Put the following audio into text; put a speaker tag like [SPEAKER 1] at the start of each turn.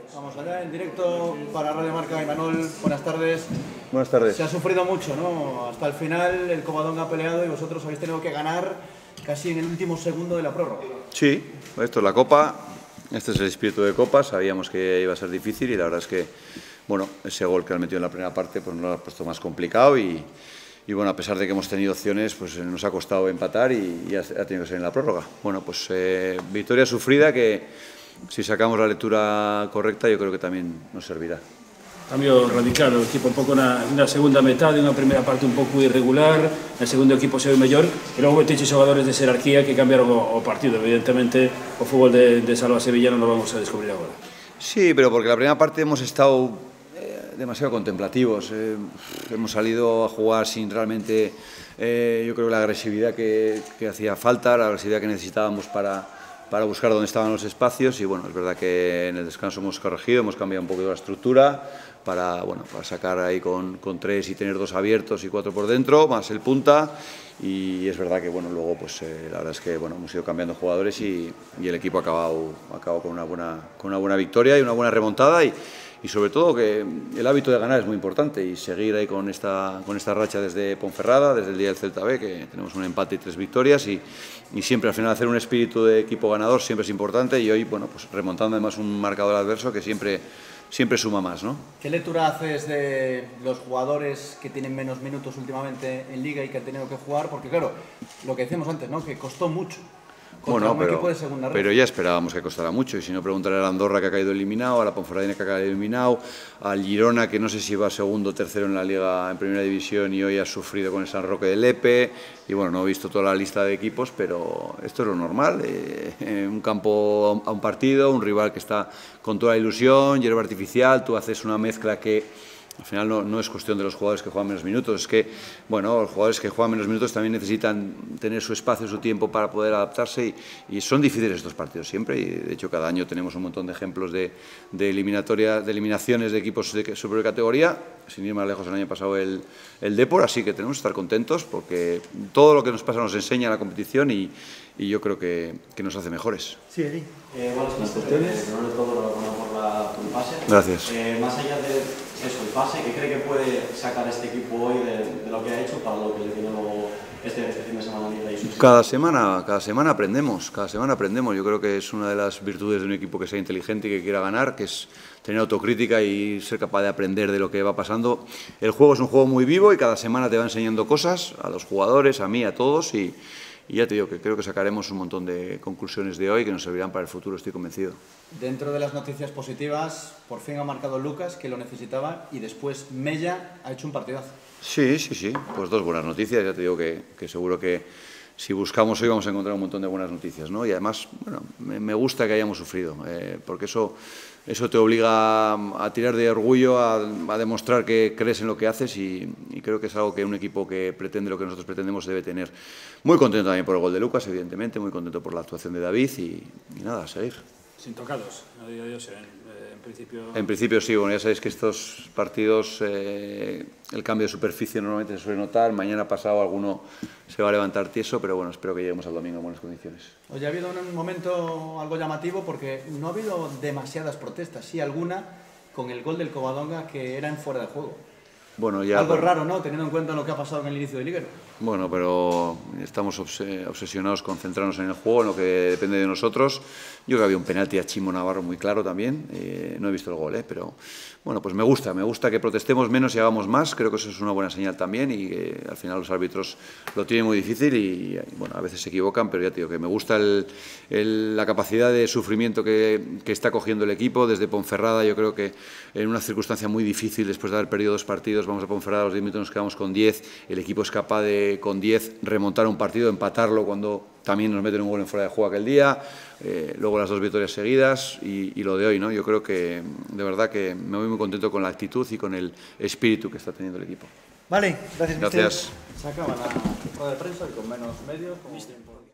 [SPEAKER 1] Vamos allá, en directo para Radio Marca. Imanol, buenas tardes.
[SPEAKER 2] Buenas tardes.
[SPEAKER 1] Se ha sufrido mucho, ¿no? Hasta el final el Covadonga ha peleado y vosotros habéis tenido que ganar casi en el último segundo de la prórroga.
[SPEAKER 2] Sí, esto es la Copa, este es el espíritu de Copa, sabíamos que iba a ser difícil y la verdad es que, bueno, ese gol que han metido en la primera parte pues nos lo ha puesto más complicado y bueno, a pesar de que hemos tenido opciones, pues nos ha costado empatar y ha tenido que ser en la prórroga. Bueno, pues victoria sufrida que si sacamos la lectura correcta yo creo que también nos servirá.
[SPEAKER 3] Cambio radical, o equipo un pouco na segunda metade, unha primeira parte un pouco irregular, no segundo equipo se ve mellor, e logo meteche xogadores de jerarquía que cambiaron o partido. Evidentemente, o fútbol de Salva Sevilla non lo vamos a descubrir agora.
[SPEAKER 2] Sí, pero porque la primera parte hemos estado demasiado contemplativos, hemos salido a jugar sin realmente, yo creo, la agresividad que hacía falta, la agresividad que necesitábamos para buscar dónde estaban los espacios y bueno, es verdad que en el descanso hemos corregido, hemos cambiado un poco la estructura para sacar ahí con 3 y tener 2 abiertos y 4 por dentro, más el punta y es verdad que bueno, luego pues la verdad es que bueno, hemos ido cambiando jugadores y el equipo ha acabado con una buena victoria y una buena remontada y sobre todo que el hábito de ganar es muy importante y seguir ahí con esta racha desde Ponferrada, desde el día del Celta B, que tenemos un empate y 3 victorias y siempre al final hacer un espíritu de equipo ganador siempre es importante y hoy, bueno, pues remontando además un marcador adverso que siempre suma más, ¿no?
[SPEAKER 1] ¿Qué lectura haces de los jugadores que tienen menos minutos últimamente en Liga y que han tenido que jugar? Porque claro, lo que decíamos antes, ¿no? Que costó mucho.
[SPEAKER 2] Bueno,
[SPEAKER 1] de
[SPEAKER 2] pero ya esperábamos que costara mucho y si no preguntar a la Andorra que ha caído eliminado, a la Ponferradina que ha caído eliminado, al Girona que no sé si va segundo o tercero en la Liga en Primera División y hoy ha sufrido con el San Roque de Lepe y bueno, no he visto toda la lista de equipos, pero esto es lo normal, un campo a un partido, un rival que está con toda la ilusión, hierba artificial, tú haces una mezcla que al final no es cuestión de los jugadores que juegan menos minutos, es que bueno, los jugadores que juegan menos minutos también necesitan tener su espacio, su tiempo para poder adaptarse y son difíciles estos partidos siempre y de hecho cada año tenemos un montón de ejemplos de eliminaciones de equipos de superior categoría, sin ir más lejos el año pasado el Depor, así que tenemos que estar contentos porque todo lo que nos pasa nos enseña la competición y yo creo que nos hace mejores.
[SPEAKER 1] Sí, Eddie.
[SPEAKER 4] Buenas cuestiones, no de todo lo por el pase.
[SPEAKER 2] Gracias.
[SPEAKER 4] Más allá de eso, el pase, ¿qué cree que puede sacar este equipo hoy de lo que ha hecho para lo que le tiene luego este fin de semana Liga y sus...
[SPEAKER 2] Cada semana aprendemos, yo creo que es una de las virtudes de un equipo que sea inteligente y que quiera ganar, que es tener autocrítica y ser capaz de aprender de lo que va pasando. El juego es un juego muy vivo y cada semana te va enseñando cosas, a los jugadores, a mí, a todos y ya te digo que creo que sacaremos un montón de conclusiones de hoy que nos servirán para el futuro, estoy convencido.
[SPEAKER 1] Dentro de las noticias positivas, por fin ha marcado Lucas, que lo necesitaba, y después Mella ha hecho un partidazo.
[SPEAKER 2] Sí, pues 2 buenas noticias, ya te digo que seguro que si buscamos hoy vamos a encontrar un montón de buenas noticias, ¿no? Y además, bueno, me gusta que hayamos sufrido, porque eso te obliga a tirar de orgullo, a demostrar que crees en lo que haces y creo que es algo que un equipo que pretende lo que nosotros pretendemos debe tener. Muy contento también por el gol de Lucas, evidentemente, muy contento por la actuación de David y nada, a seguir.
[SPEAKER 3] Sin tocados, no digo yo, en principio...
[SPEAKER 2] En principio sí, bueno, ya sabéis que estos partidos el cambio de superficie normalmente se suele notar, mañana pasado alguno se va a levantar tieso, pero bueno, espero que lleguemos al domingo en buenas condiciones.
[SPEAKER 1] Hoy ha habido un momento algo llamativo porque no ha habido demasiadas protestas, sí alguna con el gol del Covadonga que era en fuera de juego.
[SPEAKER 2] Bueno, ya,
[SPEAKER 1] algo raro, ¿no? Teniendo en cuenta lo que ha pasado en el inicio del Liguero.
[SPEAKER 2] Bueno, pero estamos obsesionados con centrarnos en el juego, en lo que depende de nosotros. Yo creo que había un penalti a Chimo Navarro muy claro también. No he visto el gol, pero bueno, pues me gusta que protestemos menos y hagamos más. Creo que eso es una buena señal también y al final los árbitros lo tienen muy difícil y bueno, a veces se equivocan, pero ya te digo que me gusta la capacidad de sufrimiento que está cogiendo el equipo. Desde Ponferrada yo creo que en una circunstancia muy difícil, después de haber perdido 2 partidos, vamos a Ponferrada, a los 10 minutos nos quedamos con 10, el equipo es capaz de con 10 remontar un partido, empatarlo cuando también nos meten un gol en fuera de juego aquel día, luego las 2 victorias seguidas y lo de hoy, ¿no? Yo creo que de verdad que me voy muy contento con la actitud y con el espíritu que está teniendo el equipo.
[SPEAKER 1] Vale, gracias.
[SPEAKER 2] Gracias.
[SPEAKER 1] Se acaba la rueda de prensa y con menos medios.